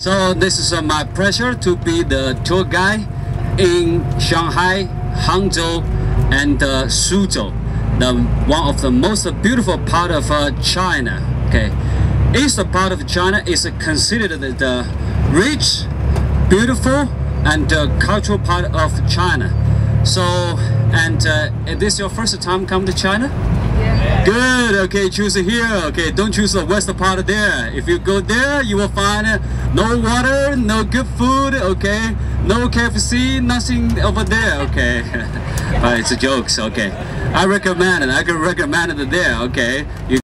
So this is my pleasure to be the tour guide in Shanghai, Hangzhou, and Suzhou, one of the most beautiful part of China. Okay, east part of China is considered the rich, beautiful, and cultural part of China. So, and is this your first time come to China? Yeah. Good. Okay, choose here. Okay, don't choose the west part there. If you go there, you will find no water, no good food. Okay, no KFC, nothing over there. Okay, it's a joke. Okay, I recommend it. I can recommend it there. Okay, you